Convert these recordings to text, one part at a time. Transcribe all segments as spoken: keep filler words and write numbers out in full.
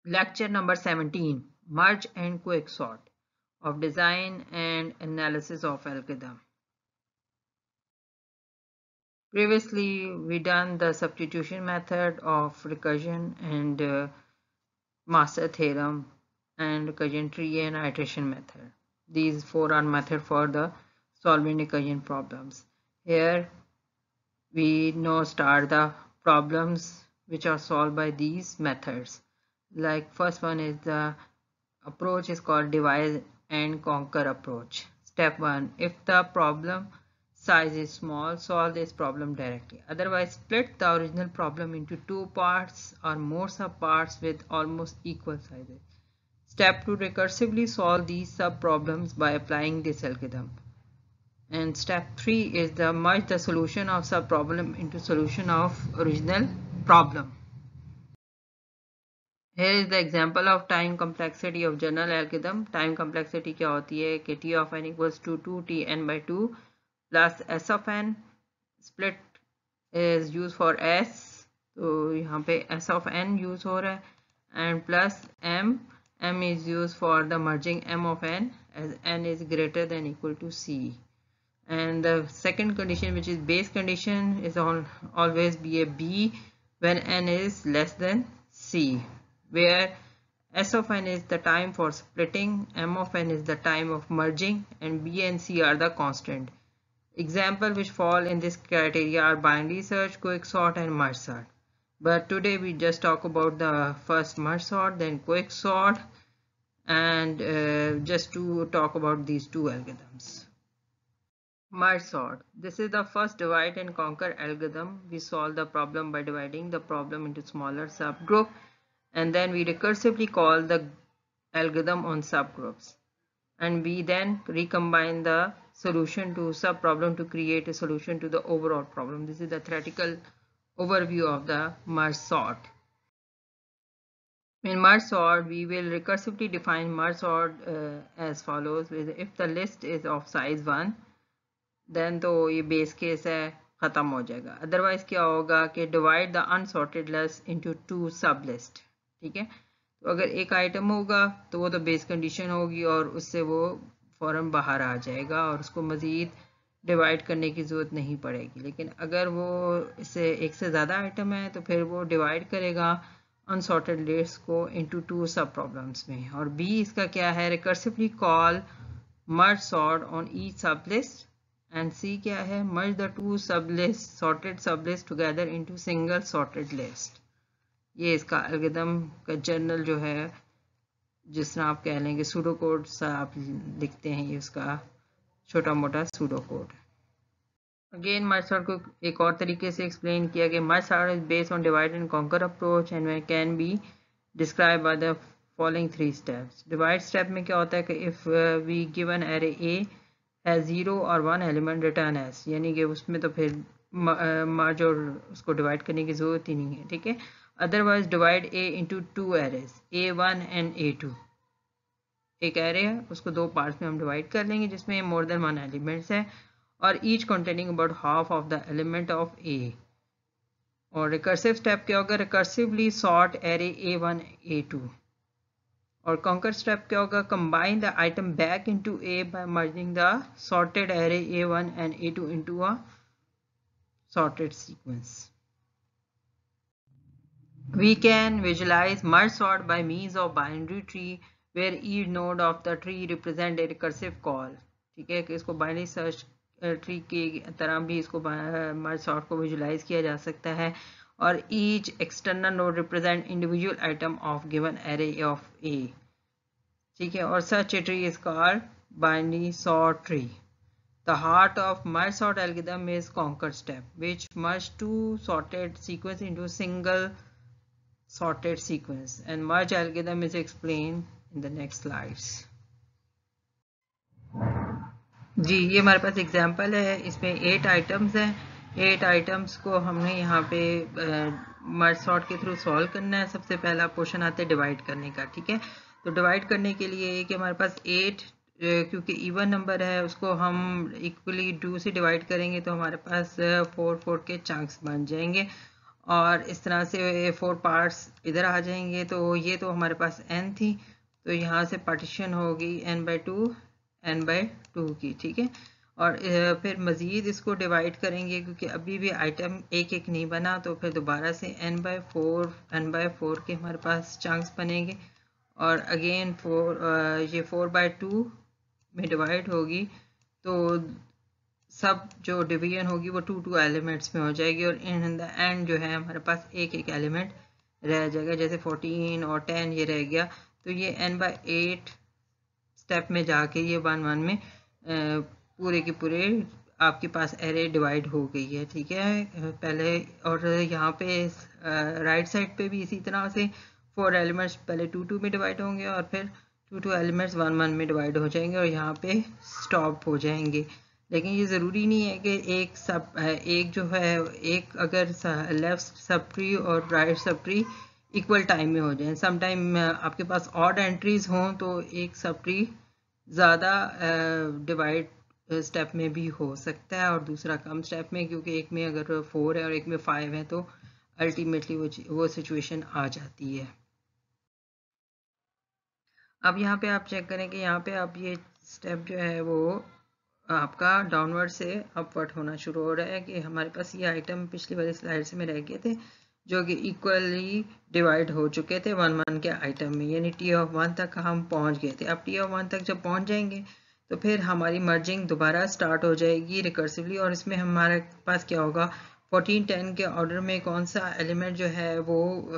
Lecture number seventeen, Merge and Quicksort of Design and Analysis of Algorithm. Previously, we done the substitution method of recursion and uh, master theorem and recursion tree and iteration method. These four are method for the solving recursion problems. Here we now start the problems which are solved by these methods. Like first one is the approach is called divide and conquer approach. Step one, if the problem size is small, solve this problem directly. Otherwise, split the original problem into two parts or more subparts with almost equal sizes. Step two, recursively solve these sub-problems by applying this algorithm. And step three is the merge the solution of sub-problem into solution of original problem. Here is the example of time complexity of general algorithm. Time complexity क्या होती है कि t of n equals to two t n by two plus s of n. Split is used for s, तो यहाँ पे s of n use हो रहा है, and plus m. m is used for the merging m of n as n is greater than equal to c. And the second condition, which is base condition, is on always be a b when n is less than c, where s of n is the time for splitting, m of n is the time of merging, and b and c are the constant. Examples which fall in this criteria are binary search, quicksort, and merge sort. But today we just talk about the first merge sort, then quicksort, and uh, just to talk about these two algorithms. Merge sort. This is the first divide and conquer algorithm. We solve the problem by dividing the problem into smaller subgroup, and then we recursively call the algorithm on subgroups, and we then recombine the solution to subproblem to create a solution to the overall problem. This is the theoretical overview of the merge sort. In merge sort, we will recursively define merge sort uh, as follows: if the list is of size one, then तो ये base case है, ख़त्म हो जाएगा. Otherwise क्या होगा कि divide the unsorted list into two sub list. ठीक है, तो अगर एक आइटम होगा तो वो तो बेस कंडीशन होगी और उससे वो फ़ौरन बाहर आ जाएगा और उसको मज़ीद डिवाइड करने की ज़रूरत नहीं पड़ेगी. लेकिन अगर वो इससे एक से ज़्यादा आइटम है तो फिर वो डिवाइड करेगा अनसॉर्टेड लिस्ट को इनटू टू सब प्रॉब्लम्स में. और बी इसका क्या है, recursively call merge sort on each sub list. And C क्या है, merge the two sublist sorted sublist together into single sorted list. ये इसका algorithm का जनरल जो है, जिस तरह आप कह लेंगे सूडो कोड सा आप लिखते हैं, ये उसका छोटा मोटा pseudo code. Again merge sort को एक और तरीके से एक्सप्लेन किया कि merge sort is based on divide and conquer approach and can be described by the following three steps. Divide step में क्या होता है कि if uh, we give an array A है जीरो और वन एलिमेंट रिटर्न एस, यानी कि उसमें तो फिर मर्ज और उसको डिवाइड करने की ज़रूरत ही नहीं है. ठीक है, otherwise divide A into two arrays, A one and A two. एक एरे है, उसको दो पार्ट्स में हम डिवाइड कर लेंगे जिसमें मोर देन वन एलिमेंट्स है और each containing about half of the element of A. और रिकर्सिव स्टेप क्या होगा, recursively sort array A one A two. और conquer step क्या होगा, combine the item back into A by merging the sorted array A one and A two into a sorted sequence. We can visualize merge sort by means of binary tree where each node of the tree represent a recursive call. ठीक है, कि इसको binary search tree की तरह भी इसको merge sort को visualize किया जा सकता है. और each external node represent individual item of given array of A. ठीक है, और such a tree is called binary sort tree. The heart of merge sort algorithm is conquer step, which merge two sorted sequence into single sorted sequence, and merge algorithm is explained in the next slides. जी, ये हमारे पास example है, इसमें eight items हैं. Eight items को हमने यहाँ पे merge sort के थ्रू सॉल्व करना है. सबसे पहला क्वेश्चन आता है डिवाइड करने का. ठीक है, तो डिवाइड करने के लिए कि हमारे पास एट, क्योंकि इवन नंबर है उसको हम इक्वली टू से डिवाइड करेंगे तो हमारे पास फोर फोर के चंक्स बन जाएंगे और इस तरह से फोर पार्ट्स इधर आ जाएंगे। तो ये तो हमारे पास n थी, तो यहाँ से पार्टीशन होगी n by two N by two की, ठीक है। और फिर मज़ीद इसको डिवाइड करेंगे क्योंकि अभी भी आइटम एक एक नहीं बना, तो फिर दोबारा से n by four N by four के हमारे पास चंक्स बनेंगे और अगेन फोर ये फोर बाई टू में डिवाइड होगी, तो सब जो डिवीजन होगी वो टू टू एलिमेंट्स में हो जाएगी और इन द एंड जो है हमारे पास एक एक एलिमेंट रह जाएगा। जैसे फोर्टीन और टेन ये रह गया, तो ये n बाई एट स्टेप में जाके ये वन वन में पूरे के पूरे आपके पास एरे डिवाइड हो गई है, ठीक है पहले। और यहाँ पे राइट साइड पे भी इसी तरह से फोर एलिमेंट्स पहले टू टू में डिवाइड होंगे और फिर two two elements one one में डिवाइड हो जाएंगे और यहाँ पे स्टॉप हो जाएंगे। लेकिन ये ज़रूरी नहीं है कि एक सब एक जो है एक अगर लेफ्ट सब ट्री और right sub tree equal time में हो जाए। सम टाइम आपके पास ऑड एंट्रीज हों तो एक सब ट्री ज़्यादा डिवाइड स्टेप में भी हो सकता है और दूसरा कम स्टेप में, क्योंकि एक में अगर फोर है और एक में फाइव है तो अल्टीमेटली वो वो सिचुएशन आ जाती है। अब यहाँ पे आप चेक करें कि यहाँ पे आप ये स्टेप जो है वो आपका डाउनवर्ड से अपवर्ड होना शुरू हो रहा है कि हमारे पास ये आइटम पिछली वाली स्लाइड से में रह गए थे जो कि इक्वली डिवाइड हो चुके थे वन वन के आइटम में, यानी टी ऑफ वन तक हम पहुंच गए थे। अब टी ऑफ वन तक जब पहुंच जाएंगे तो फिर हमारी मर्जिंग दोबारा स्टार्ट हो जाएगी रिकर्सिवली और इसमें हमारे पास क्या होगा, फोर्टीन टेन के ऑर्डर में कौन सा एलिमेंट जो है वो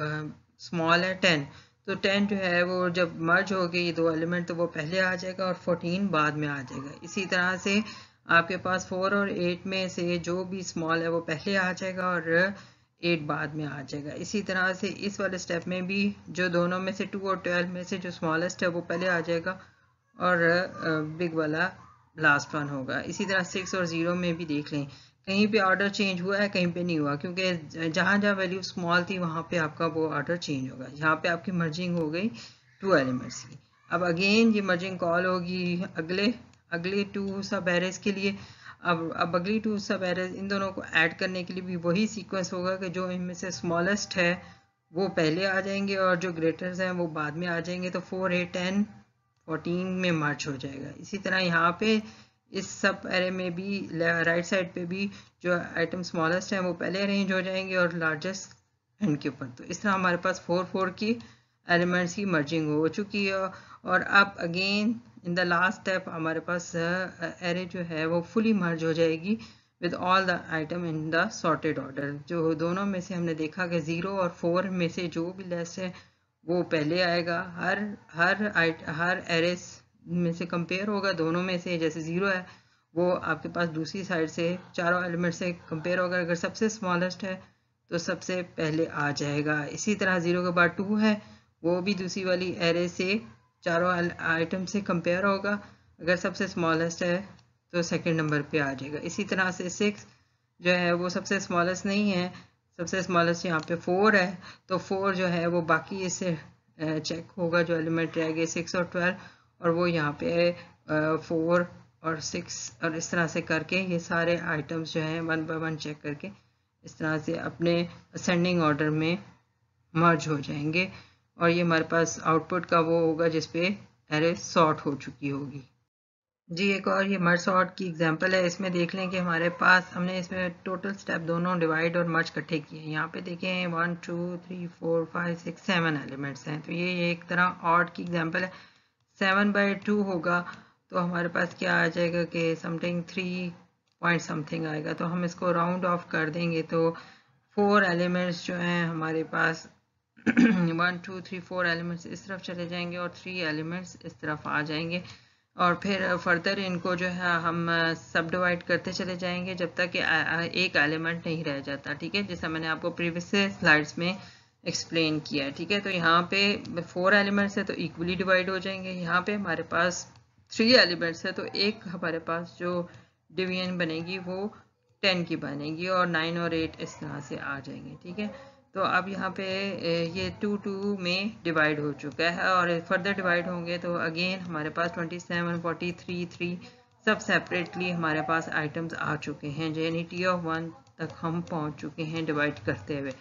स्मॉल है टेन, तो टेन जो है वो जब मर्ज हो गई दो एलिमेंट तो वो पहले आ जाएगा और फोर्टीन बाद में आ जाएगा। इसी तरह से आपके पास फोर और एट में से जो भी स्मॉल है वो पहले आ जाएगा और एट बाद में आ जाएगा। इसी तरह से इस वाले स्टेप में भी जो दोनों में से टू और ट्वेल्व में से जो स्मॉलेस्ट है वो पहले आ जाएगा और बिग वाला लास्ट वन होगा। इसी तरह सिक्स और ज़ीरो में भी देख लें, कहीं पे ऑर्डर चेंज हुआ है कहीं पे नहीं हुआ, क्योंकि जहाँ जहाँ वैल्यू स्मॉल थी वहाँ पे आपका वो ऑर्डर चेंज होगा। यहाँ पे आपकी मर्जिंग हो गई टू एलिमेंट्स की। अब अगेन ये मर्जिंग कॉल होगी अगले अगले टू सब एरेज के लिए। अब अब अगली टू सब एरेज इन दोनों को ऐड करने के लिए भी वही सीक्वेंस होगा कि जो इनमें से स्मॉलेस्ट है वो पहले आ जाएंगे और जो ग्रेटर्स हैं वो बाद में आ जाएंगे, तो फोर एट टेन फोर्टीन में मर्ज हो जाएगा। इसी तरह यहाँ पे इस सब एरे में भी राइट साइड पे भी जो आइटम स्मॉलेस्ट हैं वो पहले अरेंज हो जाएंगे और लार्जेस्ट एंड के ऊपर। तो इस तरह हमारे पास फोर फोर की एलिमेंट्स की मर्जिंग हो चुकी है और अब again in the last step हमारे पास एरे जो है वो फुली मर्ज हो जाएगी with all the item in the sorted order. जो दोनों में से हमने देखा कि ज़ीरो और फोर में से जो भी लेस है वो पहले आएगा। हर हर हर एरे में से कंपेयर होगा दोनों में से, जैसे ज़ीरो है वो आपके पास दूसरी साइड से चारों एलिमेंट से कंपेयर होगा, अगर सबसे स्मॉलेस्ट है तो सबसे पहले आ जाएगा। इसी तरह ज़ीरो के बाद टू है वो भी दूसरी वाली एरे से चारों आइटम से कंपेयर होगा, अगर सबसे स्मॉलेस्ट है तो सेकंड नंबर पे आ जाएगा। इसी तरह से सिक्स जो है वो सबसे स्मॉलेस्ट नहीं है, सबसे स्मॉलेस्ट यहाँ पे फोर है, तो फोर जो है वो बाकी इससे चेक होगा जो एलिमेंट रह गए सिक्स और ट्वेल्व, और वो यहाँ पे फोर और सिक्स और इस तरह से करके ये सारे आइटम्स जो हैं वन बाय वन चेक करके इस तरह से अपने असेंडिंग ऑर्डर में मर्ज हो जाएंगे और ये हमारे पास आउटपुट का वो होगा जिस पे एरे सॉर्ट हो चुकी होगी। जी एक और ये मर्ज सॉर्ट की एग्जांपल है, इसमें देख लें कि हमारे पास हमने इसमें टोटल स्टेप दोनों डिवाइड और मर्ज इकट्ठे किए हैं। यहाँ पे देखें one two three four five six seven elements हैं, तो ये एक तरह ऑड की एग्जांपल है। सेवन बाई टू होगा तो हमारे पास क्या आ जाएगा कि समथिंग थ्री पॉइंट समथिंग आएगा, तो हम इसको राउंड ऑफ कर देंगे तो फोर एलिमेंट्स जो हैं हमारे पास one two three four elements इस तरफ चले जाएंगे और थ्री एलिमेंट्स इस तरफ आ जाएंगे और फिर फर्दर इनको जो है हम सब डिवाइड करते चले जाएंगे जब तक कि एक एलिमेंट नहीं रह जाता, ठीक है, जैसा मैंने आपको प्रीवियस स्लाइड्स में एक्सप्लेन किया है, ठीक है। तो यहाँ पे फोर एलिमेंट्स है तो इक्वली डिवाइड हो जाएंगे, यहाँ पे हमारे पास थ्री एलिमेंट्स है तो एक हमारे पास जो डिवीजन बनेगी वो टेन की बनेगी और नाइन और एट इस तरह से आ जाएंगे, ठीक है। तो अब यहाँ पे ये टू टू में डिवाइड हो चुका है और फर्दर डिवाइड होंगे तो अगेन हमारे पास twenty seven forty three three सब सेपरेटली हमारे पास आइटम्स आ चुके हैं, यानी टी ऑफ वन तक हम पहुँच चुके हैं डिवाइड करते हुए।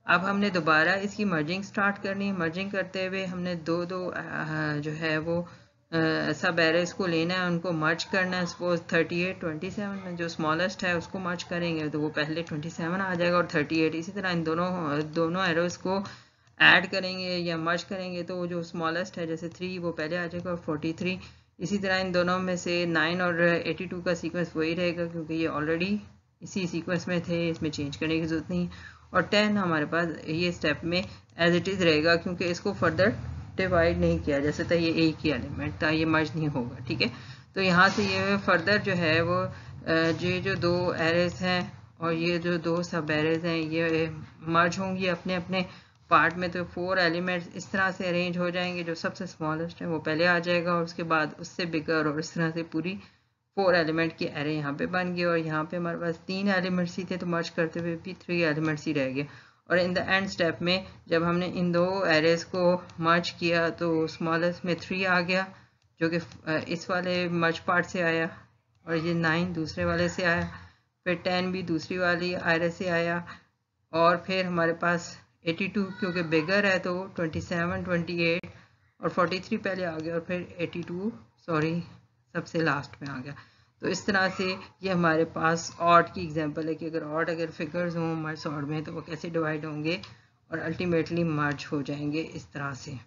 अब हमने दोबारा इसकी मर्जिंग स्टार्ट करनी है। मर्जिंग करते हुए हमने दो दो जो है वो सब एरेस को लेना है, उनको मर्ज करना है। Suppose thirty eight twenty seven में जो स्मॉलेस्ट है उसको मर्ज करेंगे तो वो पहले ट्वेंटी सेवन आ जाएगा और थर्टी एट। इसी तरह इन दोनों दोनों एरोस को ऐड करेंगे या मर्ज करेंगे तो वो जो स्मॉलेस्ट है जैसे थ्री वो पहले आ जाएगा और फोर्टी थ्री। इसी तरह इन दोनों में से नाइन और एटी टू का सीक्वेंस वही रहेगा क्योंकि ये ऑलरेडी इसी सीक्वेंस में थे, इसमें चेंज करने की जरूरत नहीं। और टेन हमारे पास ये स्टेप में एज इट इज़ रहेगा क्योंकि इसको फर्दर डिवाइड नहीं किया, जैसे था ये एक ही एलिमेंट था, ये मर्ज नहीं होगा। ठीक है, तो यहाँ से ये फर्दर जो है वो ये जो दो एरेज हैं और ये जो दो सब एरेज हैं ये मर्ज होंगी अपने अपने पार्ट में। तो फोर एलिमेंट्स इस तरह से अरेंज हो जाएंगे, जो सबसे स्मॉलेस्ट है वो पहले आ जाएगा और उसके बाद उससे बिगर, और इस तरह से पूरी फोर एलिमेंट की एरे यहाँ पे बन गई। और यहाँ पे हमारे पास तीन एलिमेंट्स ही थे तो मर्ज करते हुए भी थ्री एलिमेंट्स ही रह गए। और इन द एंड स्टेप में जब हमने इन दो एरेज को मर्ज किया तो स्मॉलेस्ट में थ्री आ गया जो कि इस वाले मर्ज पार्ट से आया, और ये नाइन दूसरे वाले से आया, फिर टेन भी दूसरी वाली एरे से आया, और फिर हमारे पास एटी टू क्योंकि बिगर है तो ट्वेंटी सेवन, ट्वेंटी एट और फोर्टी थ्री पहले आ गया और फिर एटी टू सॉरी सबसे लास्ट में आ गया। तो इस तरह से ये हमारे पास ऑड की एग्जांपल है कि अगर ऑड अगर फिगर्स हों मर्ज ऑड में तो वो कैसे डिवाइड होंगे और अल्टीमेटली मर्ज हो जाएंगे इस तरह से।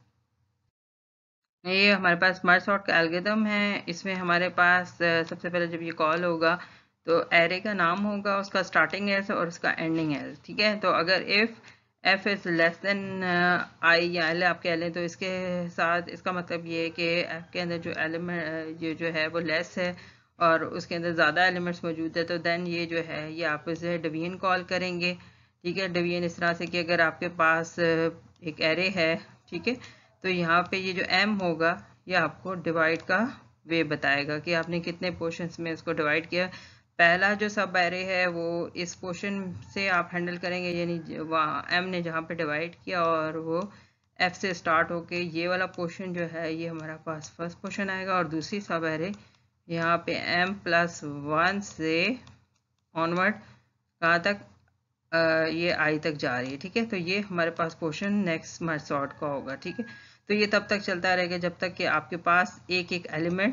ये हमारे पास मर्ज सॉर्ट का एल्गोरिथम है। इसमें हमारे पास सबसे पहले जब ये कॉल होगा तो एरे का नाम होगा, उसका स्टार्टिंग एल्स और उसका एंडिंग एल्स। ठीक है, तो अगर if F is less than I या एल आप कह लें तो इसके साथ इसका मतलब ये है कि एफ के अंदर जो एलिमेंट ये जो है वो लेस है और उसके अंदर ज़्यादा एलिमेंट्स मौजूद है, तो देन ये जो है ये आप इसे डिवीजन कॉल करेंगे। ठीक है, डिवीजन इस तरह से कि अगर आपके पास एक एरे है, ठीक है, तो यहाँ पे ये जो एम होगा ये आपको डिवाइड का वे बताएगा कि आपने कितने पोर्शंस में इसको डिवाइड किया। पहला जो सब एरे है वो इस पोर्शन से आप हैंडल करेंगे, यानी वहाँ एम ने जहाँ पे डिवाइड किया और वो एफ से स्टार्ट होके ये वाला पोर्शन जो है ये हमारा पास फर्स्ट पोर्शन आएगा, और दूसरी सब एरे यहाँ पे एम प्लस वन से ऑनवर्ड कहाँ तक आ, ये आई तक जा रही है। ठीक है, तो ये हमारे पास पोर्शन नेक्स्ट मर्ज सॉर्ट का होगा। ठीक है, तो ये तब तक चलता रहेगा जब तक कि आपके पास एक एक एलिमेंट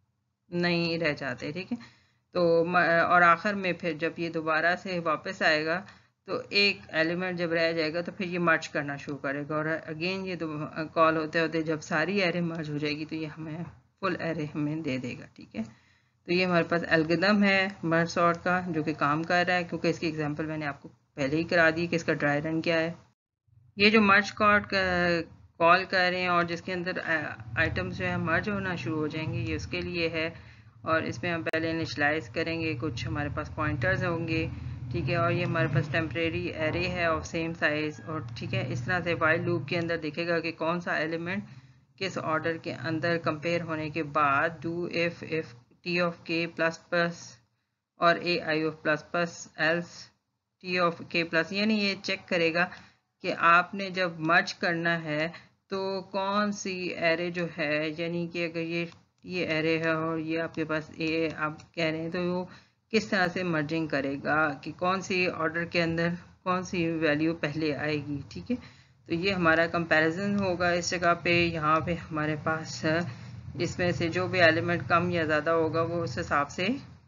नहीं रह जाते। ठीक है, तो और आखिर में फिर जब ये दोबारा से वापस आएगा तो एक एलिमेंट जब रह जाएगा तो फिर ये मर्ज करना शुरू करेगा, और अगेन ये कॉल होते होते जब सारी एरे मर्ज हो जाएगी तो ये हमें फुल एरे हमें दे देगा। ठीक है, तो ये हमारे पास एल्गोरिथम है मर्ज सॉर्ट का जो कि काम कर रहा है, क्योंकि इसकी एग्जांपल मैंने आपको पहले ही करा दी कि इसका ड्राई रन क्या है। ये जो मर्ज सॉर्ट कॉल कर रहे हैं और जिसके अंदर आइटम्स जो है मर्ज होना शुरू हो जाएंगे ये उसके लिए है, और इसमें हम पहले इनिशियलाइज करेंगे, कुछ हमारे पास पॉइंटर्स होंगे। ठीक है, और ये हमारे पास टेम्परेरी एरे है ऑफ सेम साइज, और ठीक है इस तरह से वाइल लूप के अंदर देखेगा कि कौन सा एलिमेंट किस ऑर्डर के अंदर कंपेयर होने के बाद do if if T of K plus plus और A I of plus plus else T of K plus, यानी ये चेक करेगा कि आपने जब मर्ज करना है तो कौन सी एरे जो है, यानी कि अगर ये ये एरे है और ये आपके पास ए आप कह रहे हैं तो वो किस तरह से मर्जिंग करेगा कि कौन सी ऑर्डर के अंदर कौन सी वैल्यू पहले आएगी। ठीक है, तो ये हमारा कंपैरिजन होगा इस जगह पे। यहाँ पे हमारे पास इसमें से जो भी एलिमेंट कम या ज़्यादा होगा वो उस हिसाब से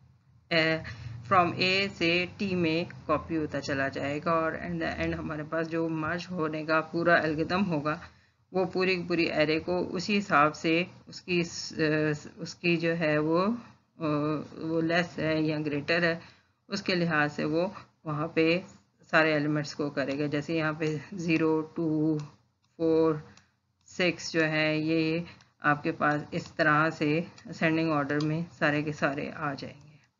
फ्रॉम ए से टी में कॉपी होता चला जाएगा, और एंड द एंड हमारे पास जो मर्ज होने का पूरा एल्गोरिथम होगा वो पूरी पूरी एरे को उसी हिसाब से उसकी उसकी जो है वो वो लेस है या ग्रेटर है उसके लिहाज से वो वहाँ पे सारे एलिमेंट्स को करेगा। जैसे यहाँ पे ज़ीरो टू फोर सिक्स जो है ये आपके पास इस तरह से असेंडिंग ऑर्डर में सारे के सारे आ जाएंगे।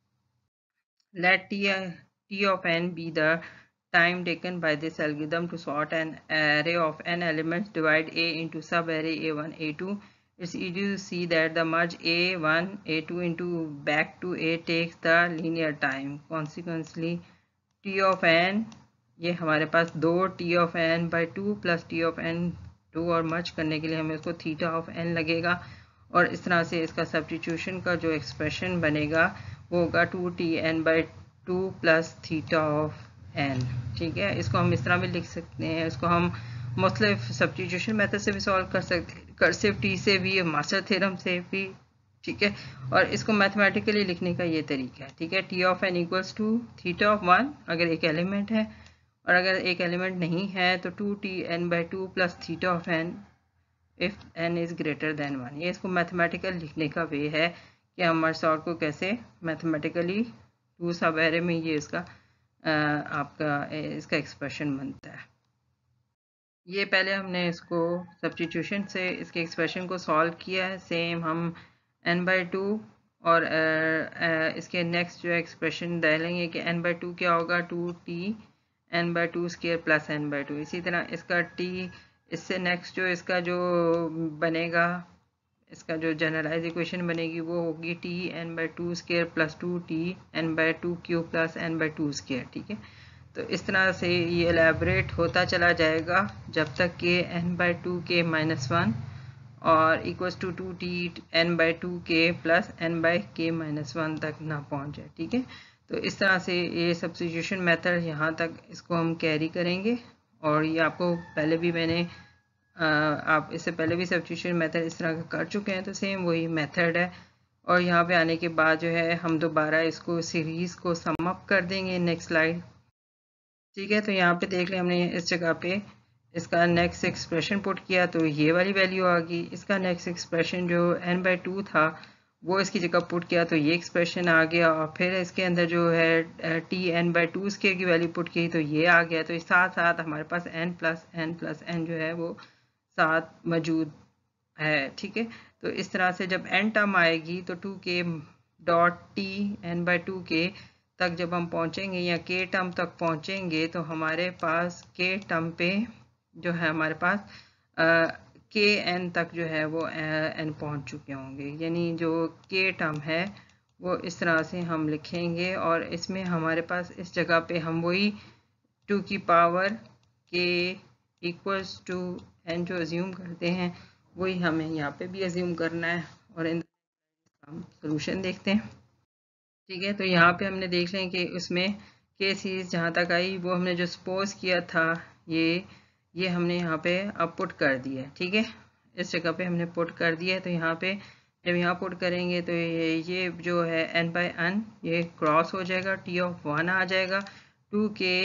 Let t, t of n be the time taken by this algorithm to sort an array of n elements. Divide A into subarray A one, A two. It's easy to see that the merge A one, A two into back to A takes the linear time. Consequently, t of n ये हमारे पास दो t of n by two plus t of n two, और merge करने के लिए हमें उसको theta of n लगेगा, और इस तरह से इसका सब्स्टिट्यूशन का जो एक्सप्रेशन बनेगा वो होगा two T N by two plus theta of N, ठीक है। इसको हम इस तरह भी लिख सकते हैं, इसको हम मुख्तलिफ सब्स्टिट्यूशन मेथड से भी सॉल्व कर सकते हैं, कर्सिव टी से भी, मास्टर थ्योरम से भी, ठीक है। और इसको मैथमेटिकली लिखने का ये तरीका है, ठीक है। T of N equals to theta of one अगर एक एलिमेंट है, और अगर एक एलिमेंट नहीं है तो two T N by two plus theta of N if N is greater than one. ये इसको मैथमेटिकल लिखने का वे है कि हम मर्सॉर्ट को कैसे मैथमेटिकली टू सब एरे में ये इसका आ, आपका इसका एक्सप्रेशन बनता है। ये पहले हमने इसको सब्स्टिट्यूशन से इसके एक्सप्रेशन को सॉल्व किया है। सेम हम एन बाई टू और आ, आ, इसके नेक्स्ट जो एक्सप्रेशन डालेंगे कि एन बाई टू क्या होगा, two T N by two square plus N by two. इसी तरह इसका टी, इससे नेक्स्ट जो इसका जो बनेगा, इसका जो जनरलाइज इक्वेशन बनेगी वो होगी T N by two square plus two T N by two cube plus N by two square, ठीक है। तो इस तरह से ये एलेबरेट होता चला जाएगा जब तक कि N by two K minus one और equals to two T N by two K plus N by K minus one तक ना पहुंच जाए, ठीक है। तो इस तरह से ये सब्स्टिट्यूशन मेथड यहाँ तक इसको हम कैरी करेंगे। और ये आपको पहले भी मैंने आ, आप इससे पहले भी सब्स्टिट्यूशन मेथड इस तरह का कर चुके हैं, तो सेम वही मेथड है। और यहाँ पे आने के बाद जो है हम दोबारा इसको सीरीज़ को सम अप कर देंगे नेक्स्ट स्लाइड, ठीक है। तो यहाँ पे देख लें, हमने इस जगह पे इसका नेक्स्ट एक्सप्रेशन पुट किया तो ये वाली वैल्यू आ गई। इसका नेक्स्ट एक्सप्रेशन जो एन बाई टू था वो इसकी जगह पुट किया तो ये एक्सप्रेशन आ गया। और फिर इसके अंदर जो है T N by two square की वैल्यू पुट की तो ये आ गया। तो इस साथ साथ हमारे पास N plus N plus N जो है वो साथ मौजूद है, ठीक है। तो इस तरह से जब एन टर्म आएगी तो two K dot T N by two K तक जब हम पहुंचेंगे या के टर्म तक पहुंचेंगे तो हमारे पास के टर्म पे जो है हमारे पास के एन तक जो है वो एन पहुंच चुके होंगे। यानी जो के टर्म है वो इस तरह से हम लिखेंगे। और इसमें हमारे पास इस जगह पे हम वही टू की power K equals to N जो अज्यूम करते हैं वही हमें यहाँ पे भी अज्यूम करना है। और इन हम सोल्यूशन देखते हैं, ठीक है। तो यहाँ पे हमने देख लें कि उसमें के सीरीज जहाँ तक आई वो हमने जो सपोज किया था ये ये हमने यहाँ पे अब पुट कर दिया है, ठीक है। इस जगह पे हमने पुट कर दिया है। तो यहाँ पे जब यहाँ पुट करेंगे तो ये ये जो है एन बाई एन ये क्रॉस हो जाएगा, टी ऑफ वन आ जाएगा, टू के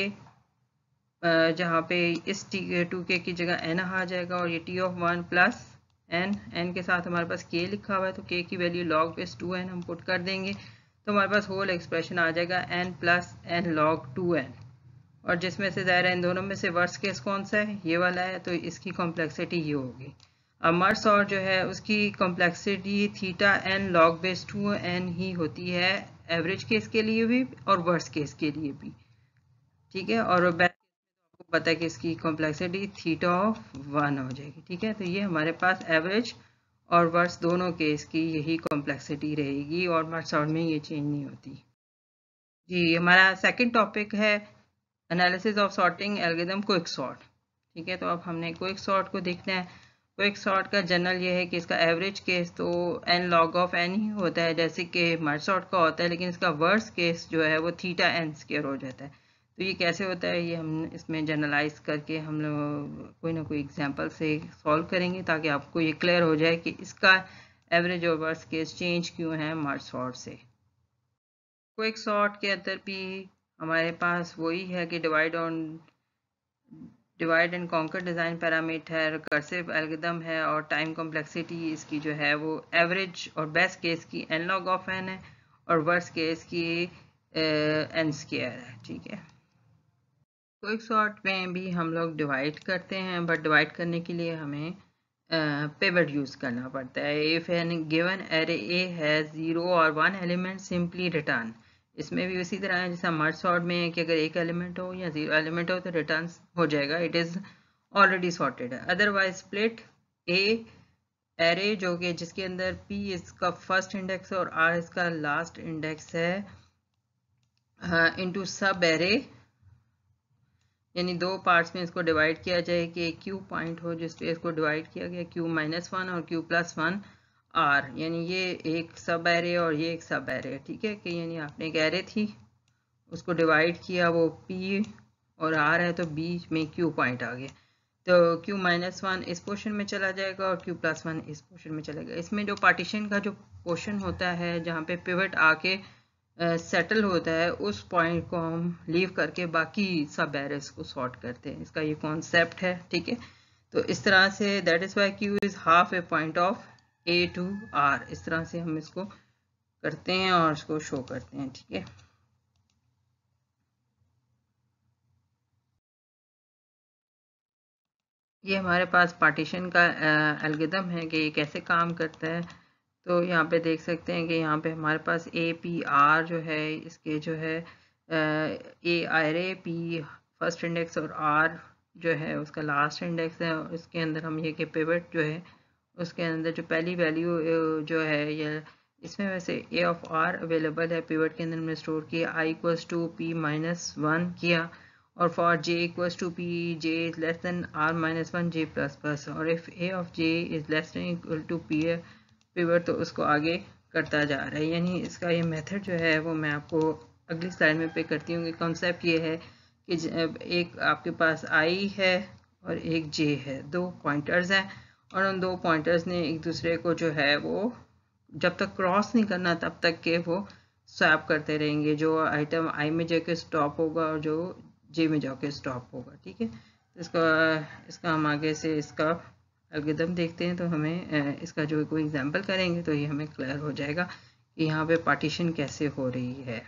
जहाँ पे इस टी टू के की जगह एन आ जाएगा और ये T of one plus N, N के साथ हमारे पास के लिखा हुआ है तो के की value log base two N हम पुट कर देंगे तो हमारे पास होल एक्सप्रेशन आ जाएगा N plus N log two N. और जिसमें से ज़ाहिर है इन दोनों में से वर्स्ट केस कौन सा है, ये वाला है, तो इसकी कॉम्प्लेक्सिटी ये होगी। अब मर्स और जो है उसकी complexity theta N log base two N ही होती है एवरेज केस के लिए भी और वर्स्ट केस के लिए भी, ठीक है। और आपको पता है कि इसकी कॉम्प्लेक्सिटी थीटा ऑफ वन हो जाएगी, ठीक है। तो ये हमारे पास एवरेज और वर्स्ट दोनों केस की यही कॉम्प्लेक्सिटी रहेगी और मर्स और में ये चेंज नहीं होती। जी, हमारा सेकंड टॉपिक है analysis of sorting algorithm quick sort, ठीक है। तो अब हमने क्विक सॉर्ट को देखना है। क्विक सॉर्ट का जनरल ये है कि इसका एवरेज केस तो एन लॉग ऑफ एन ही होता है जैसे कि मर्स सॉर्ट का होता है, लेकिन इसका वर्स्ट केस जो है वो थीटा एन स्क्वायर हो जाता है। तो ये कैसे होता है ये हम इसमें जनरलाइज करके हम लोग कोई ना कोई एग्जांपल से सॉल्व करेंगे ताकि आपको ये क्लियर हो जाए कि इसका एवरेज और वर्स्ट केस चेंज क्यों है मर्ज सॉर्ट से। क्विक सॉर्ट के अंदर भी हमारे पास वही है कि divide on divide and conquer design parameter है, रिकर्सिव एल्गोरिथम है और टाइम कॉम्प्लेक्सिटी इसकी जो है वो एवरेज और बेस्ट केस की एन लॉग ऑफ एन है और वर्स्ट केस की एन स्क्वायर है, ठीक है। क्विक सॉर्ट में भी हम लोग डिवाइड करते हैं, बट डिवाइड करने के लिए हमें पिवट यूज़ करना पड़ता है। If N given array A has zero और वन एलिमेंट सिंपली रिटर्न। इसमें भी उसी तरह है जैसा मर्ज सॉर्ट में है कि अगर एक एलिमेंट हो या ज़ीरो एलिमेंट हो तो रिटर्न हो जाएगा, इट इज़ ऑलरेडी सॉर्टेड है। अदरवाइज स्प्लिट ए एरे जो कि जिसके अंदर पी इसका फर्स्ट इंडेक्स है और आर इसका लास्ट इंडेक्स है इनटू सब एरे, यानी दो पार्ट्स में इसको डिवाइड किया जाए कि एक क्यू पॉइंट हो जिस पे इसको डिवाइड किया गया क्यू माइनस वन और क्यू प्लस वन आर, यानी ये एक सब एरे और ये एक सब एरे, ठीक है। कि यानी आपने एक एरे थी उसको डिवाइड किया, वो P और R है, तो बीच में Q पॉइंट आ गया, तो Q माइनस वन इस पोर्शन में चला जाएगा और Q प्लस वन इस पोर्शन में चलेगा। इसमें जो पार्टीशन का जो पोर्शन होता है जहाँ पे पिवट आके सेटल uh, होता है, उस पॉइंट को हम लीव करके बाकी सब एरेस को सॉर्ट करते हैं। इसका ये कॉन्सेप्ट है, ठीक है। तो इस तरह से that is why Q is half a point of A to R, इस तरह से हम इसको करते हैं और इसको शो करते हैं, ठीक है। ये हमारे पास पार्टीशन का एल्गोरिथम है कि ये कैसे काम करता है। तो यहाँ पे देख सकते हैं कि यहाँ पे हमारे पास ए पी आर जो है, इसके जो है A R P first index और आर जो है उसका लास्ट इंडेक्स है। और इसके अंदर हम ये कि पिवट जो है उसके अंदर जो पहली वैल्यू जो है, ये इसमें वैसे ए ऑफ आर अवेलेबल है, पिवट के अंदर हमने स्टोर किया, I equals to P minus one किया, और for j equals to p, j is less than r minus one, j plus plus, और if a of j is less than equal to p pivot, तो उसको आगे करता जा रहा है। यानी इसका ये मेथड जो है वो मैं आपको अगली स्लाइड में पे करती हूँ। कि कॉन्सेप्ट ये है कि एक आपके पास i है और एक j है, दो पॉइंटर्स हैं, और उन दो पॉइंटर्स ने एक दूसरे को जो है वो जब तक क्रॉस नहीं करना तब तक के वो स्वैप करते रहेंगे। जो आइटम i में जाके स्टॉप होगा और जो जे में जाके स्टॉप होगा, ठीक है। तो इसका इसका हम आगे से इसका एल्गोरिथम देखते हैं, तो हमें इसका जो कोई एग्जांपल करेंगे तो ये हमें क्लियर हो जाएगा कि यहाँ पे पार्टीशन कैसे हो रही है।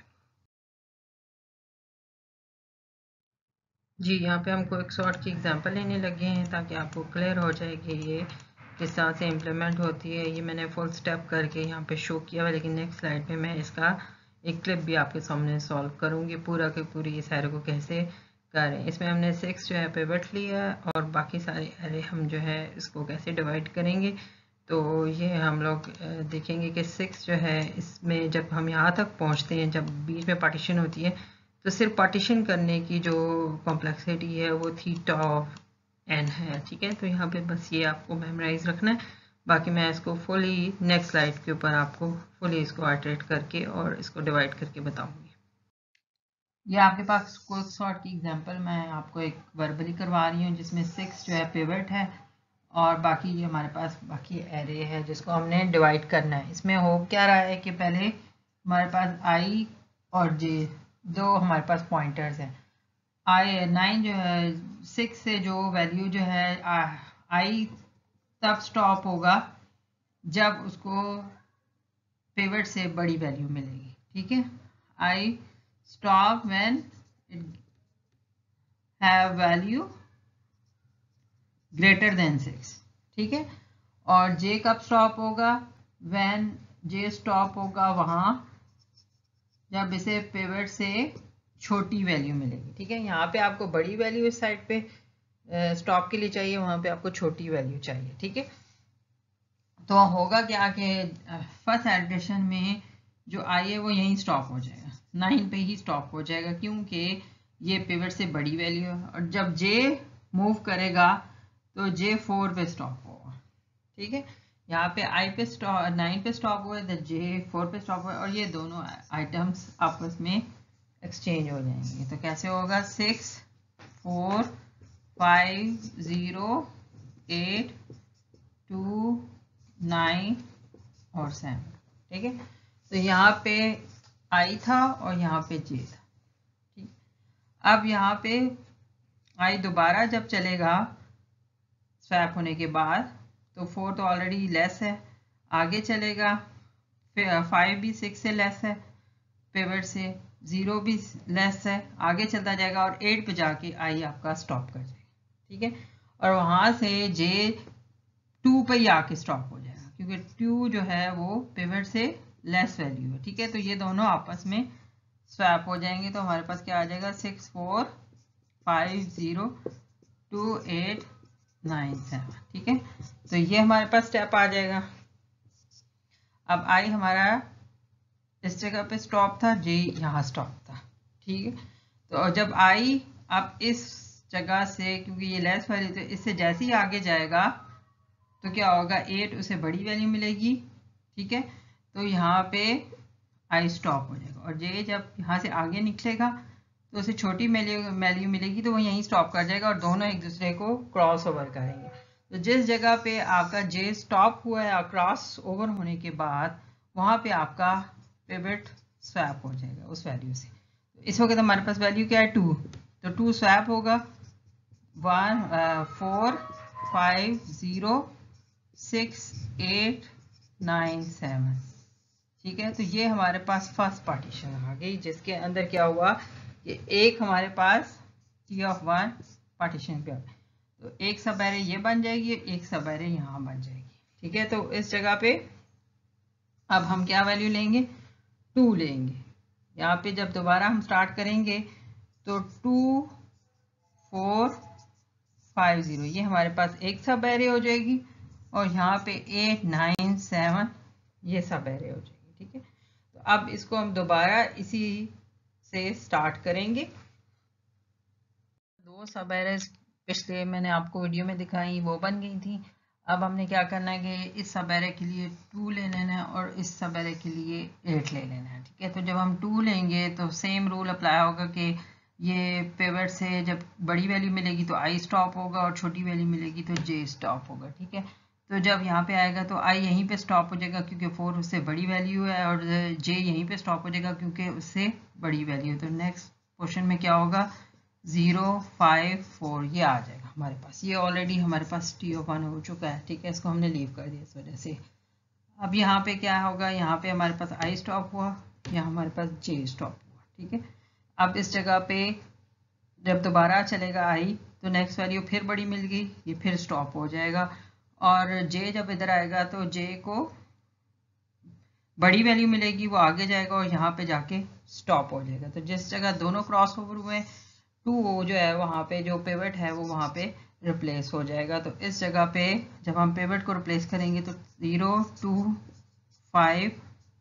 जी, यहाँ पे हम क्विक सॉर्ट की एग्जांपल लेने लगे हैं ताकि आपको क्लियर हो जाए कि ये किस तरह से इम्प्लीमेंट होती है। ये मैंने फुल स्टेप करके यहाँ पे शो किया हुआ, लेकिन नेक्स्ट स्लाइड पे मैं इसका एक क्लिप भी आपके सामने सॉल्व करूँगी, पूरा के पूरी इस एरे को कैसे करें। इसमें हमने सिक्स जो है पिवट लिया और बाकी सारे एरे हम जो है इसको कैसे डिवाइड करेंगे। तो ये हम लोग देखेंगे कि सिक्स जो है इसमें जब हम यहाँ तक पहुँचते हैं, जब बीच में पार्टीशन होती है, तो सिर्फ पार्टीशन करने की जो कॉम्प्लेक्सिटी है वो थीटा ऑफ एन है, ठीक है। तो यहाँ पे बस ये आपको मेमोराइज रखना है, बाकी मैं इसको फुली नेक्स्ट स्लाइड के ऊपर आपको फुली इसको आइटरेट करके और इसको डिवाइड करके बताऊंगी। ये आपके पास क्विक सॉर्ट की एग्जांपल मैं आपको एक वर्बली करवा रही हूँ, जिसमें सिक्स जो है पिवट है और बाकी ये हमारे पास बाकी एरे है जिसको हमने डिवाइड करना है। इसमें हो क्या रहा है कि पहले हमारे पास आई और जे दो हमारे पास पॉइंटर्स हैं। आई नाइन जो है सिक्स से जो वैल्यू जो है आई तब स्टॉप होगा जब उसको पिवट से बड़ी वैल्यू मिलेगी, ठीक है। I stop when it have value greater than six, ठीक है। और जे कब स्टॉप होगा, व्हेन जे स्टॉप होगा वहां जब इसे पिवट से छोटी वैल्यू मिलेगी, ठीक है। यहाँ पे आपको बड़ी वैल्यू इस साइड पे स्टॉप के लिए चाहिए, वहां पे आपको छोटी वैल्यू चाहिए, ठीक है। तो होगा क्या कि फर्स्ट एडिशन में जो आई है वो यहीं स्टॉप हो जाएगा, नाइन पे ही स्टॉप हो जाएगा, क्योंकि ये पिवट से बड़ी वैल्यू है। और जब जे मूव करेगा तो जे फोर पे स्टॉप होगा, ठीक है। यहाँ पे आई पे स्टॉप नाइन पे स्टॉप हुआ है, तो जे फोर पे स्टॉप हुआ है, और ये दोनों आइटम्स आपस में एक्सचेंज हो जाएंगे। तो कैसे होगा, six four five zero eight two nine और सेवन, ठीक है। तो यहाँ पे आई था और यहाँ पे जे था, ठीक। अब यहाँ पे आई दोबारा जब चलेगा स्वैप होने के बाद, तो फोर तो ऑलरेडी लेस है, आगे चलेगा, फिर फाइव भी सिक्स से लेस है पिवट से, जीरो भी लेस है, आगे चलता जाएगा और एट पे जाके आई आपका स्टॉप कर जाएगा, ठीक है। और वहां से जे टू पे ही आके स्टॉप हो जाएगा, क्योंकि टू जो है वो पिवट से लेस वैल्यू है, ठीक है। तो ये दोनों आपस में स्वैप हो जाएंगे। तो हमारे पास क्या आ जाएगा, six four five zero two eight nine seven, ठीक है। तो ये हमारे पास स्टेप आ जाएगा। अब आई हमारा इस जगह पे स्टॉप था, जे यहाँ स्टॉप था, ठीक है। तो जब आई अब इस जगह से, क्योंकि ये लेस वैल्यू, तो इससे जैसे ही आगे जाएगा तो क्या होगा, एट उसे बड़ी वैल्यू मिलेगी, ठीक है। तो यहाँ पे आई स्टॉप हो जाएगा, और जे जब यहाँ से आगे निकलेगा तो उसे छोटी वैल्यू वैल्यू मिलेगी तो वो यहीं स्टॉप कर जाएगा और दोनों एक दूसरे को क्रॉस ओवर करेंगे। तो जिस जगह पे आपका जे स्टॉप हुआ है क्रॉस ओवर होने के बाद वहाँ पे आपका पिवट स्वैप हो जाएगा उस वैल्यू से। तो इस वक्त हमारे पास वैल्यू क्या है, टू, तो टू स्वैप होगा one four five zero six eight nine seven. ठीक है, तो ये हमारे पास फर्स्ट पार्टीशन आ गई जिसके अंदर क्या हुआ कि एक हमारे पास टी ऑफ वन पार्टीशन पे, तो एक सब एरे ये बन जाएगी, एक सब एरे यहाँ बन जाएगी। ठीक है, तो इस जगह पे अब हम क्या वैल्यू लेंगे, टू लेंगे। यहाँ पे जब दोबारा हम स्टार्ट करेंगे तो टू फोर फाइव ज़ीरो ये हमारे पास एक सब एरे हो जाएगी, और यहाँ पे एट नाइन सेवन ये सब एरे हो जाएगी। ठीक है, तो अब इसको हम दोबारा इसी से स्टार्ट करेंगे। दो सब एरेज पिछले मैंने आपको वीडियो में दिखाई वो बन गई थी। अब हमने क्या करना है कि इस सब एरे के लिए टू ले लेना है और इस सब एरे के लिए एट ले लेना है। ठीक है, तो जब हम टू लेंगे तो सेम रूल अप्लाई होगा कि ये पिवट से जब बड़ी वैल्यू मिलेगी तो आई स्टॉप होगा और छोटी वैल्यू मिलेगी तो जे स्टॉप होगा। ठीक है, तो जब यहाँ पे आएगा तो आई यहीं पे स्टॉप हो जाएगा क्योंकि फोर उससे बड़ी वैल्यू है, और जे यहीं पे स्टॉप हो जाएगा क्योंकि उससे बड़ी वैल्यू है। तो नेक्स्ट क्वेश्चन में क्या होगा, ज़ीरो फाइव फोर ये आ जाएगा हमारे पास। ये ऑलरेडी हमारे पास टी ऑफ वन हो चुका है। ठीक है, इसको हमने लीव कर दिया इस वजह से। अब यहाँ पे क्या होगा, यहाँ पे हमारे पास आई स्टॉप हुआ, यहाँ हमारे पास जे स्टॉप हुआ। ठीक है, अब इस जगह पे जब दोबारा चलेगा आई तो नेक्स्ट वैल्यू फिर बड़ी मिल गई, ये फिर स्टॉप हो जाएगा, और जे जब इधर आएगा तो जे को बड़ी वैल्यू मिलेगी, वो आगे जाएगा और यहाँ पे जाके स्टॉप हो जाएगा। तो जिस जगह दोनों क्रॉस ओवर हुए टू वो जो है वहाँ पे जो पिवट है वो वहाँ पे रिप्लेस हो जाएगा। तो इस जगह पे जब हम पिवट को रिप्लेस करेंगे तो ज़ीरो टू फाइव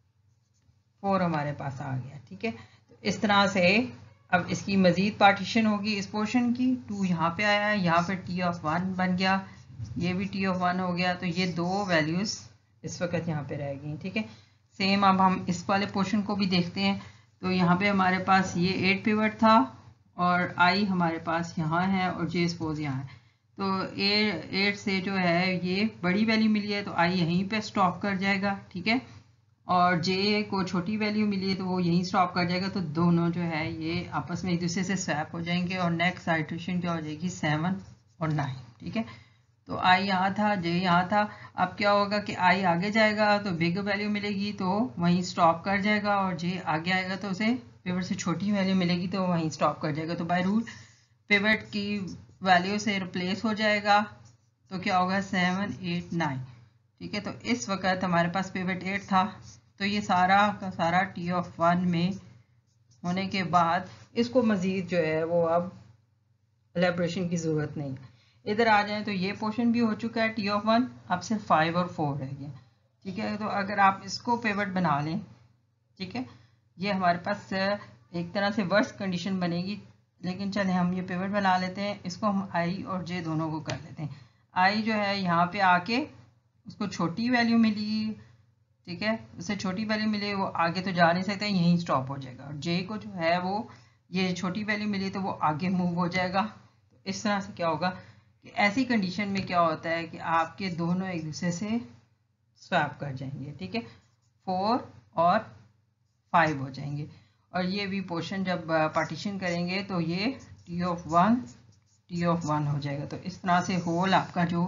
फोर हमारे पास आ गया। ठीक है, तो इस तरह से अब इसकी मज़ीद पार्टीशन होगी इस पोर्शन की। टू यहाँ पे आया है, यहाँ पे टी ऑफ वन बन गया, ये भी टी ऑफ वन हो गया, तो ये दो वैल्यूज़ इस वक्त यहाँ पे रह गई। ठीक है, सेम अब हम इस वाले पोर्शन को भी देखते हैं। तो यहाँ पे हमारे पास ये एट पिवट था और आई हमारे पास यहाँ है और जे सपोज यहाँ है। तो ए एट से जो है ये बड़ी वैल्यू मिली है तो आई यहीं पे स्टॉप कर जाएगा। ठीक है, और जे को छोटी वैल्यू मिली है तो वो यहीं स्टॉप कर जाएगा। तो दोनों जो है ये आपस में एक दूसरे से स्वैप हो जाएंगे और नेक्स्ट आइट्रेशन क्या हो जाएगी, सेवन और नाइन। ठीक है, तो आई यहाँ था, जे यहाँ था। अब क्या होगा कि आई आगे जाएगा तो बिग वैल्यू मिलेगी तो वहीं स्टॉप कर जाएगा, और जे आगे आएगा तो उसे पिवट से छोटी वैल्यू मिलेगी तो वहीं स्टॉप कर जाएगा। तो बाय रूल पिवट की वैल्यू से रिप्लेस हो जाएगा, तो क्या होगा, सेवन एट नाइन। ठीक है, तो इस वक्त हमारे पास पिवट एट था, तो ये सारा का सारा टी ऑफ वन में होने के बाद इसको मज़ीद जो है वो अब एलेब्रेशन की ज़रूरत नहीं है। इधर आ जाए तो ये पोर्शन भी हो चुका है टी ऑफ वन, अब सिर्फ फाइव और फोर रह गया। ठीक है, तो अगर आप इसको पिवट बना लें, ठीक है, ये हमारे पास एक तरह से वर्स्ट कंडीशन बनेगी, लेकिन चले हम ये पिवट बना लेते हैं। इसको हम आई और जे दोनों को कर लेते हैं। आई जो है यहाँ पे आके उसको छोटी वैल्यू मिली, ठीक है, उससे छोटी वैल्यू मिली, वो आगे तो जा नहीं सकता, यहीं स्टॉप हो जाएगा। और जे को जो है वो ये छोटी वैल्यू मिली तो वो आगे मूव हो जाएगा। तो इस तरह से क्या होगा कि ऐसी कंडीशन में क्या होता है कि आपके दोनों एक दूसरे से स्वैप कर जाएंगे। ठीक है, फोर और फाइव हो जाएंगे, और ये भी पोर्शन जब पार्टीशन करेंगे तो ये T of one T of one हो जाएगा। तो इस तरह से होल आपका जो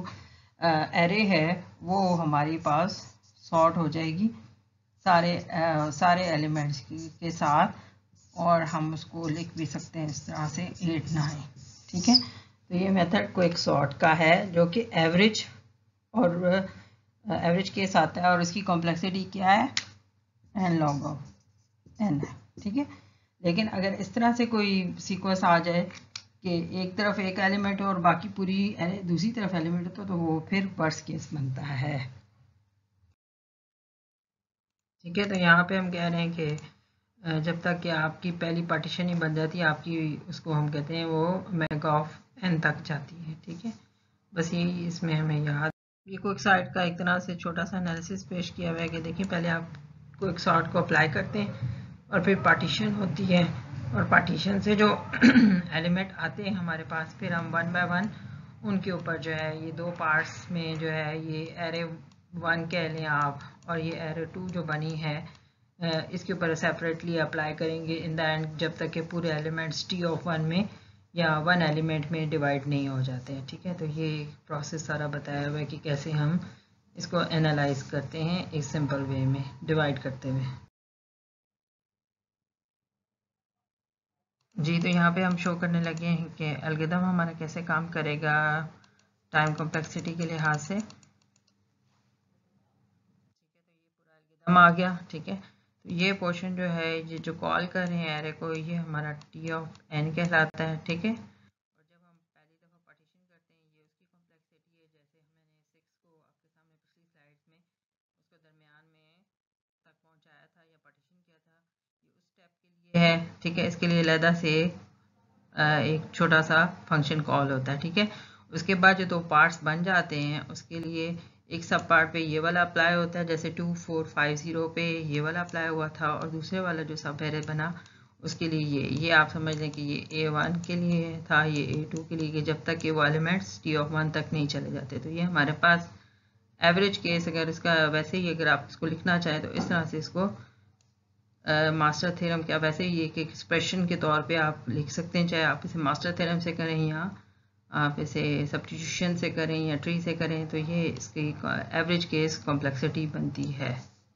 एरे है वो हमारे पास सॉर्ट हो जाएगी सारे आ, सारे एलिमेंट्स के साथ, और हम उसको लिख भी सकते हैं इस तरह से एट नाइन। ठीक है, तो ये मेथड क्विक सॉर्ट का है जो कि एवरेज और एवरेज केस आता है, और इसकी कॉम्प्लेक्सिटी क्या है, एन लॉग ऑफ एन है। ठीक है, लेकिन अगर इस तरह से कोई सीक्वेंस आ जाए कि एक तरफ एक एलिमेंट हो और बाकी पूरी दूसरी तरफ एलिमेंट हो, तो वो फिर वर्स्ट केस बनता है। ठीक है, तो यहाँ पे हम कह रहे हैं कि जब तक कि आपकी पहली पार्टीशन ही बन जाती है, आपकी उसको हम कहते हैं वो मैग ऑफ एन तक जाती है। ठीक है, बस यही इसमें हमें याद। ये क्विक सॉर्ट का एक तरह से छोटा सा एनालिसिस पेश किया हुआ है कि देखिए पहले आप क्विक सॉर्ट को अप्लाई करते हैं और फिर पार्टीशन होती है और पार्टीशन से जो एलिमेंट आते हैं हमारे पास फिर हम वन बाय वन उनके ऊपर जो है ये दो पार्ट्स में जो है ये एरे वन कह लें आप और ये एरे टू जो बनी है इसके ऊपर सेपरेटली अप्लाई करेंगे इन द एंड जब तक के पूरे एलिमेंट्स टी ऑफ वन में या वन एलिमेंट में डिवाइड नहीं हो जाते हैं। ठीक है, तो ये प्रोसेस सारा बताया हुआ है कि कैसे हम इसको एनालाइज करते हैं एक सिंपल वे में डिवाइड करते हुए। जी, तो यहाँ पे हम शो करने लगे हैं कि एल्गोरिथम हमारा कैसे काम करेगा टाइम कॉम्प्लेक्सिटी के लिहाज से। ठीक है, तो ये पूरा एल्गोरिथम आ गया। ठीक है, तो ये पोर्शन जो है ये जो कॉल कर रहे हैं एरे को ये हमारा टी ऑफ एन कहलाता है। ठीक है, और जब हम पहली दफ़ा पार्टीशन करते हैं ये उसकी कॉम्प्लेक्सिटी है, जैसे मैंने सिक्स को आपके सामने पिछली स्लाइड्स में उसको दरमियान में तक पहुंचाया था या पार्टीशन किया था, ये उस स्टेप के लिए है। ठीक है, इसके लिए अलहदा से एक छोटा सा फंक्शन कॉल होता है। ठीक है, उसके बाद जो दो पार्ट्स बन जाते हैं उसके लिए एक सब पार्ट पे ये वाला अप्लाई होता है, जैसे टू फोर फाइव ज़ीरो पे ये वाला अप्लाई हुआ था और दूसरे वाला जो सब एरे बना उसके लिए ये ये आप समझ लें कि ये ए वन के लिए था, ये ए टू के लिए, जब तक कि वो एलिमेंट्स टी ऑफ वन तक नहीं चले जाते। तो ये हमारे पास एवरेज केस अगर इसका वैसे ही अगर आप इसको लिखना चाहें तो इस तरह से इसको मास्टर थ्योरम क्या वैसे ही एक एक्सप्रेशन के तौर पे आप लिख सकते हैं, चाहे आप इसे मास्टर थ्योरम से करें या आप इसे सब्स्टिट्यूशन से करें या ट्री से करें, तो ये इसकी एवरेज केस कॉम्प्लेक्सिटी बनती है।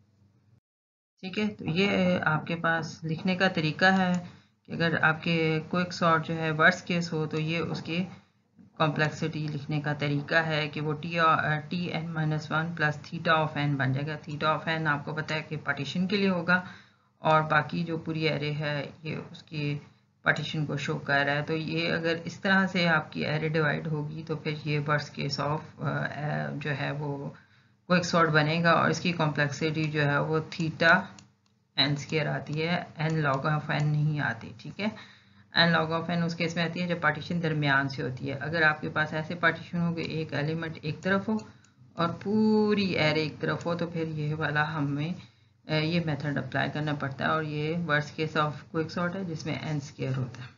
ठीक है, तो ये आपके पास लिखने का तरीका है कि अगर आपके क्विक सॉर्ट जो है वर्स्ट केस हो तो ये उसकी कॉम्प्लेक्सिटी लिखने का तरीका है कि वो T T N minus one plus theta of N बन जाएगा। थीटा ऑफ एन आपको पता है कि पार्टीशन के लिए होगा और बाकी जो पूरी एरे है ये उसकी पार्टीशन को शो कर रहा है। तो ये अगर इस तरह से आपकी एरे डिवाइड होगी तो फिर ये वर्स्ट केस ऑफ जो है वो क्विक सॉर्ट बनेगा और इसकी कॉम्प्लेक्सिटी जो है वो थीटा एन स्क्वायर आती है, एन लॉग ऑफ एन नहीं आती। ठीक है, एन लॉग ऑफ एन उस केस में आती है जब पार्टीशन दरमियान से होती है। अगर आपके पास ऐसे पार्टीशन हो कि एक एलिमेंट एक तरफ हो और पूरी एरे एक तरफ हो तो फिर ये वाला हमें ये मेथड अप्लाई करना पड़ता है और ये worst case of quick sort है जिसमें एन स्क्वायर होता है।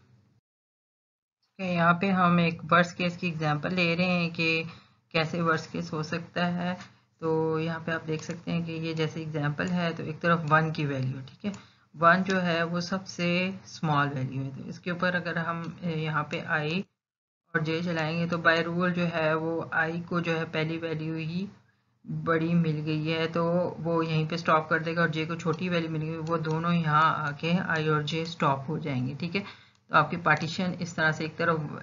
okay, यहाँ पे हम एक वर्स्ट केस की एग्जांपल ले रहे हैं कि कैसे वर्स्ट केस हो सकता है। तो यहाँ पे आप देख सकते हैं कि ये जैसे एग्जांपल है तो एक तरफ वन की वैल्यू, ठीक है, वन जो है वो सबसे स्मॉल वैल्यू है। तो इसके ऊपर अगर हम यहाँ पे आई और जे चलाएंगे तो बाय रूल जो है वो आई को जो है पहली वैल्यू ही बड़ी मिल गई है तो वो यहीं पे स्टॉप कर देगा और जे को छोटी वैल्यू मिल गई, वो दोनों यहाँ आके आई और जे स्टॉप हो जाएंगे। ठीक है, तो आपकी पार्टीशन इस तरह से एक तरफ टी ऑफ वन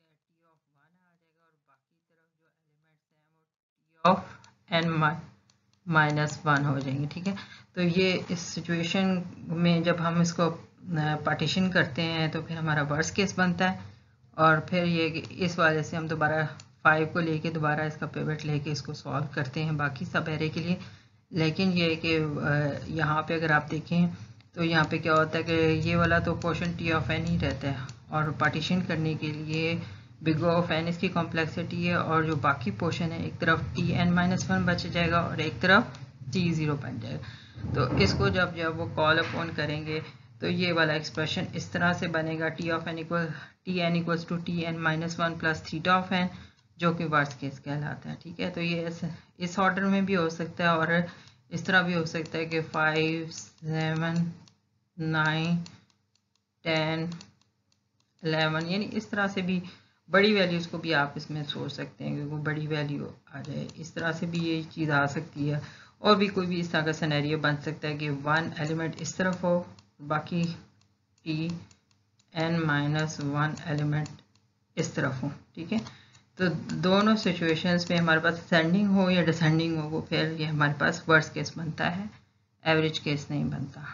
आ जाएगा और बाकी तरफ जो एलिमेंट्स हैं वो T of N minus one हो जाएंगे। ठीक है, तो ये इस सिचुएशन में जब हम इसको पार्टीशन करते हैं तो फिर हमारा वर्स्ट केस बनता है और फिर ये इस वाले से हम दोबारा फाइव को लेके दोबारा इसका पिवट लेके इसको सॉल्व करते हैं बाकी सब एरे के लिए। लेकिन ये कि यहाँ पे अगर आप देखें तो यहाँ पे क्या होता है कि ये वाला तो पोर्शन टी ऑफ एन ही रहता है और पार्टीशन करने के लिए बिग ऑफ एन इसकी कॉम्प्लेक्सिटी है और जो बाकी पोर्शन है एक तरफ टी एन माइनस वन बच जाएगा और एक तरफ टी ज़ीरो बन जाएगा। तो इसको जब जब वो कॉल अपॉन करेंगे तो ये वाला एक्सप्रेशन इस तरह से बनेगा T of N equal T N equals to T N minus one plus theta of N जो कि वर्स्ट केस कहलाता है। ठीक है, तो ये इस ऑर्डर में भी हो सकता है और इस तरह भी हो सकता है कि five seven nine ten eleven यानी इस तरह से भी बड़ी वैल्यूज़ को भी आप इसमें सोच सकते हैं क्योंकि बड़ी वैल्यू आ जाए, इस तरह से भी ये चीज़ आ सकती है। और भी कोई भी इस तरह का सिनेरियो बन सकता है कि वन एलिमेंट इस तरफ हो बाकी T N minus one element इस तरफ हो। ठीक है, तो दोनों सिचुएशंस में हमारे पास असेंडिंग हो या डिसेंडिंग हो वो फिर ये हमारे पास वर्स्ट केस बनता है, एवरेज केस नहीं बनता।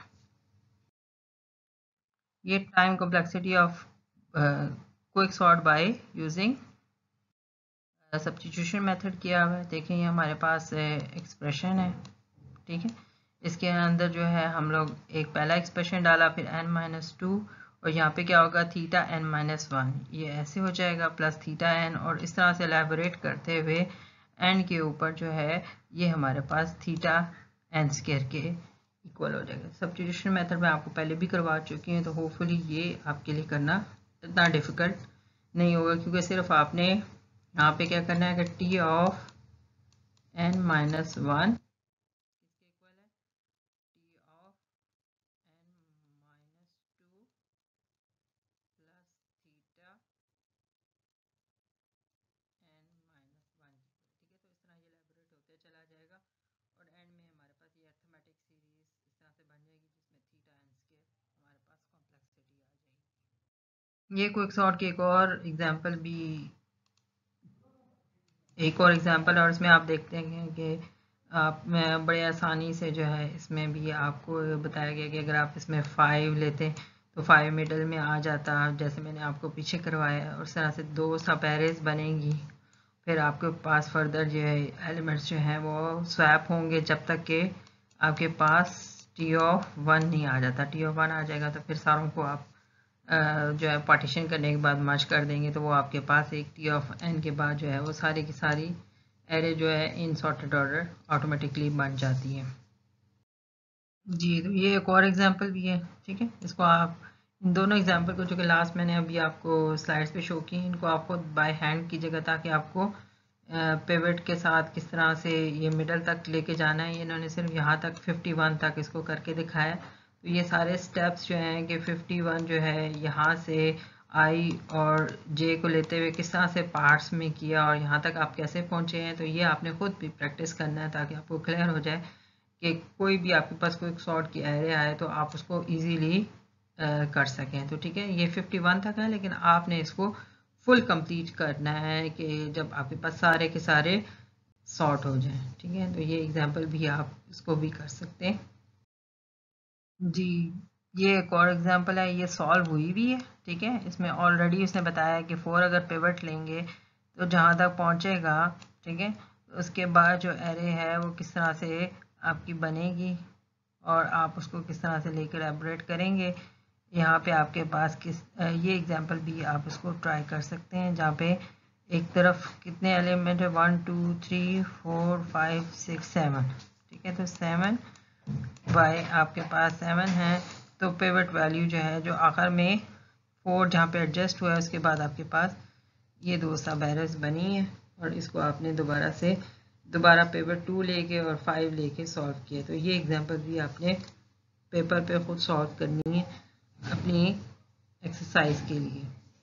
ये time complexity of quick sort by using substitution method किया हुआ है। देखें ये हमारे पास एक्सप्रेशन है। ठीक है, इसके अंदर जो है हम लोग एक पहला एक्सप्रेशन डाला फिर एन माइनस टू और यहाँ पे क्या होगा थीटा एन माइनस वन, ये ऐसे हो जाएगा प्लस थीटा एन और इस तरह से एलैबोरेट करते हुए एन के ऊपर जो है ये हमारे पास थीटा एन स्क्वायर के इक्वल हो जाएगा। सब्स्टिट्यूशन मेथड में आपको पहले भी करवा चुकी हैं, तो होपफुली ये आपके लिए करना इतना डिफ़िकल्ट नहीं होगा, क्योंकि सिर्फ आपने यहाँ पे क्या करना है कि T of N minus one किसके इक्वल है, T of N minus two plus theta N minus one की, ठीक है। तो इस तरह ये एलेबोरेट होते चला जाएगा और एंड में हमारे पास ये अर्थमेटिक सीरीज इस तरह से बन जाएगी, जिसमें थीटा एन स्क्वायर हमारे पास कॉम्प्लेक्सिटी आ जाएगी। ये क्विक सॉर्ट की एक और एग्जांपल भी एक और एग्जांपल और इसमें आप देखते हैं कि आप में बड़े आसानी से जो है इसमें भी आपको बताया गया कि अगर आप इसमें फाइव लेते तो फाइव मिडल में आ जाता, जैसे मैंने आपको पीछे करवाया, और इस तरह से दो सब एरेज बनेंगी। फिर आपके पास फर्दर जो है एलिमेंट्स जो हैं वो स्वैप होंगे जब तक कि आपके पास टी ऑफ वन नहीं आ जाता। टी ऑफ वन आ जाएगा तो फिर सारों को आप जो है पार्टीशन करने के बाद मर्ज कर देंगे, तो वो आपके पास एक टी ऑफ एन के बाद जो है वो सारी की सारी एरे जो है इन सॉर्टेड ऑर्डर ऑटोमेटिकली बन जाती है। जी, तो ये एक और एग्जांपल भी है, ठीक है। इसको आप इन दोनों एग्जांपल को जो कि लास्ट मैंने अभी आपको स्लाइड्स पे शो की, इनको आपको बाय हैंड कीजिएगा ताकि आपको पिवट के साथ किस तरह से ये मिडल तक लेके जाना है। इन्होंने सिर्फ यहाँ तक फिफ्टी वन तक इसको करके दिखाया। तो ये सारे स्टेप्स जो हैं कि फिफ्टी वन जो है यहाँ से आई और जे को लेते हुए किस तरह से पार्ट्स में किया और यहाँ तक आप कैसे पहुँचे हैं, तो ये आपने खुद भी प्रैक्टिस करना है ताकि आपको क्लियर हो जाए कि कोई भी आपके पास कोई सॉर्ट की एरे आए तो आप उसको इजीली कर सकें। तो ठीक है, ये फिफ्टी वन तक है, लेकिन आपने इसको फुल कंप्लीट करना है कि जब आपके पास सारे के सारे सॉर्ट हो जाएं, ठीक है। तो ये एग्जांपल भी आप इसको भी कर सकते हैं। जी, ये एक और एग्जांपल है, ये सॉल्व हुई भी है, ठीक है। इसमें ऑलरेडी उसने बताया कि फोर अगर पिवट लेंगे तो जहाँ तक पहुँचेगा, ठीक है, उसके बाद जो एरे है वो किस तरह से आपकी बनेगी और आप उसको किस तरह से लेकर एलेबोरेट करेंगे। यहाँ पे आपके पास किस ये एग्जांपल भी आप इसको ट्राई कर सकते हैं, जहाँ पे एक तरफ कितने एलिमेंट है, one two three four five six seven, ठीक है। तो सेवन बाय आपके पास सेवन है, तो पिवट वैल्यू जो है जो आखिर में फोर जहाँ पे एडजस्ट हुआ है उसके बाद आपके पास ये दो सब एरर्स बनी है और इसको आपने दोबारा से दोबारा पेपर टू लेके और फाइव लेके सॉल्व किया। तो ये एग्जांपल भी आपने पेपर पे खुद सॉल्व करनी है अपनी एक्सरसाइज के लिए।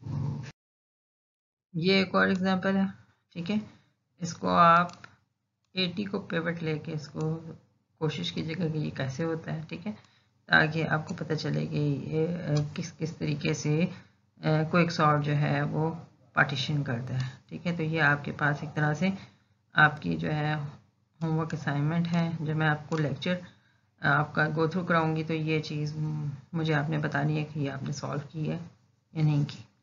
ये एक और एग्जांपल है, ठीक है। इसको आप एटी को पिवट लेके इसको कोशिश कीजिएगा कि ये कैसे होता है, ठीक है, ताकि आपको पता चले कि ये किस किस तरीके से क्विक सॉर्ट जो है वो पार्टीशन करता है, ठीक है। तो ये आपके पास एक तरह से आपकी जो है होमवर्क असाइनमेंट है, जब मैं आपको लेक्चर आपका गो थ्रू कराऊंगी तो ये चीज़ मुझे आपने बतानी है कि ये आपने सॉल्व की है या नहीं की।